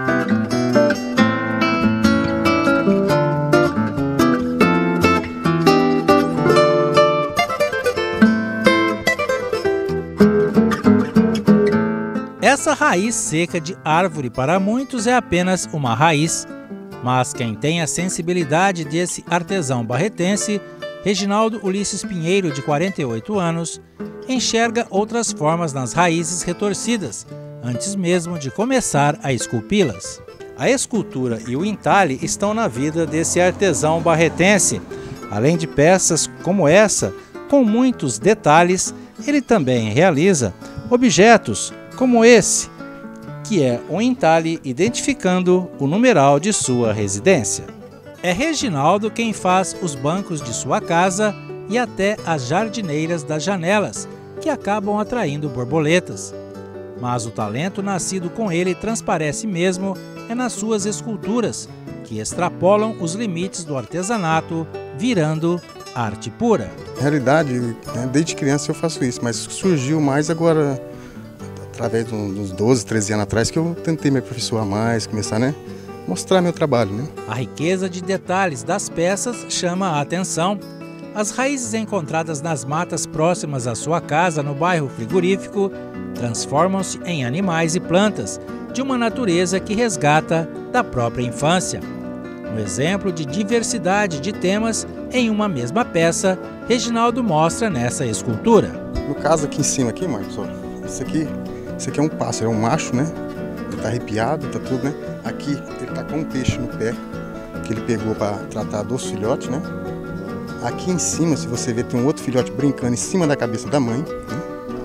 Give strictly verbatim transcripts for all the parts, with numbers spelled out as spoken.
Essa raiz seca de árvore para muitos é apenas uma raiz, mas quem tem a sensibilidade desse artesão barretense, Reginaldo Ulisses Pinheiro, de quarenta e oito anos, enxerga outras formas nas raízes retorcidas, antes mesmo de começar a esculpi-las. A escultura e o entalhe estão na vida desse artesão barretense. Além de peças como essa, com muitos detalhes, ele também realiza objetos como esse, que é um entalhe identificando o numeral de sua residência. É Reginaldo quem faz os bancos de sua casa e até as jardineiras das janelas, que acabam atraindo borboletas. Mas o talento nascido com ele transparece mesmo é nas suas esculturas, que extrapolam os limites do artesanato, virando arte pura. Na realidade, desde criança eu faço isso, mas surgiu mais agora, através de uns doze, treze anos atrás, que eu tentei me aperfeiçoar mais, começar, né, mostrar meu trabalho, né? A riqueza de detalhes das peças chama a atenção. As raízes encontradas nas matas próximas à sua casa, no bairro Frigorífico, transformam-se em animais e plantas, de uma natureza que resgata da própria infância. Um exemplo de diversidade de temas em uma mesma peça, Reginaldo mostra nessa escultura. No caso aqui em cima, aqui, Marcos, ó, isso aqui, isso aqui é um pássaro, é um macho, né? Ele tá arrepiado, tá tudo, né? Aqui ele tá com um peixe no pé, que ele pegou para tratar dos filhotes, né? Aqui em cima, se você ver, tem um outro filhote brincando em cima da cabeça da mãe, né?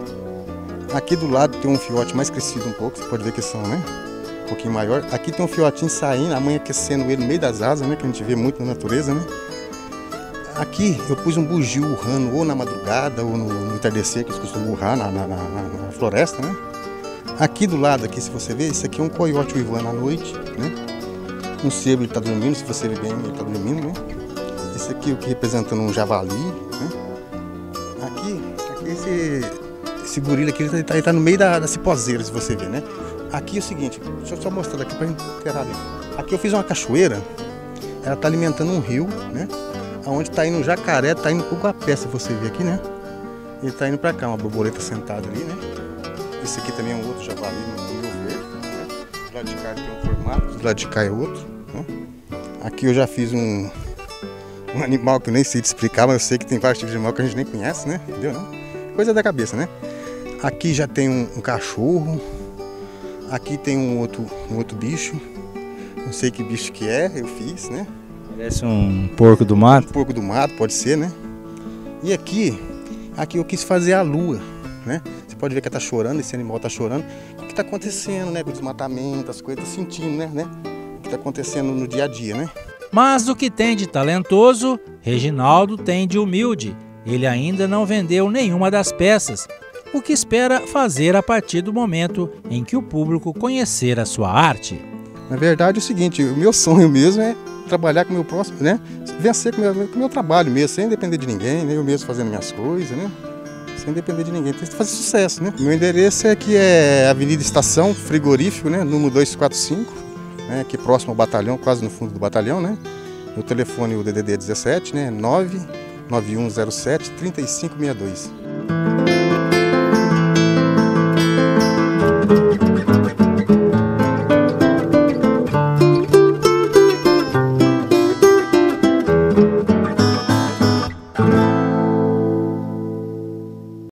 Aqui do lado tem um filhote mais crescido um pouco, você pode ver que são, né? Um pouquinho maior. Aqui tem um filhotinho saindo, a mãe aquecendo ele no meio das asas, né? Que a gente vê muito na natureza, né? Aqui eu pus um bugio urrando ou na madrugada ou no, no entardecer, que eles costumam urrar na, na, na, na floresta, né? Aqui do lado, aqui, se você ver, isso aqui é um coiote uivando à noite, né? Um cervo está dormindo, se você ver bem, ele está dormindo, né? Esse aqui o que representando um javali, né? Aqui, aqui esse, esse gorila aqui, ele está tá no meio da, da ciposeira, se você ver, né? Aqui é o seguinte, deixa eu só mostrar daqui para a gente inteirar ali. Aqui eu fiz uma cachoeira, ela está alimentando um rio, né? Onde está indo um jacaré, está indo para o guapé, se você ver aqui, né? Ele está indo para cá, uma borboleta sentada ali, né? Esse aqui também é um outro javali no meu verde, né? Do lado de cá tem um formato, do lado de cá é outro, né? Aqui eu já fiz um, um animal que eu nem sei te explicar, mas eu sei que tem vários tipos de animal que a gente nem conhece, né? Entendeu, não? Coisa da cabeça, né? Aqui já tem um, um cachorro, aqui tem um outro, um outro bicho, não sei que bicho que é, eu fiz, né? Parece um porco do mato. Um porco do mato, pode ser, né? E aqui, aqui eu quis fazer a lua, né? Você pode ver que ela tá chorando, esse animal tá chorando. O que tá acontecendo, né? Com o desmatamento, as coisas, tá sentindo, né? né? O que tá acontecendo no dia a dia, né? Mas o que tem de talentoso, Reginaldo tem de humilde. Ele ainda não vendeu nenhuma das peças, o que espera fazer a partir do momento em que o público conhecer a sua arte. Na verdade é o seguinte, o meu sonho mesmo é trabalhar com o meu próximo, né? Vencer com o meu, com o meu trabalho mesmo, sem depender de ninguém, né? Eu mesmo fazendo minhas coisas, né? Sem depender de ninguém, tem que fazer sucesso, né? Meu endereço é aqui é Avenida Estação, Frigorífico, né? Número dois quatro cinco, né? Aqui próximo ao batalhão, quase no fundo do batalhão, né? O telefone, o D D D é dezessete, né? nove nove um zero sete, três cinco seis dois.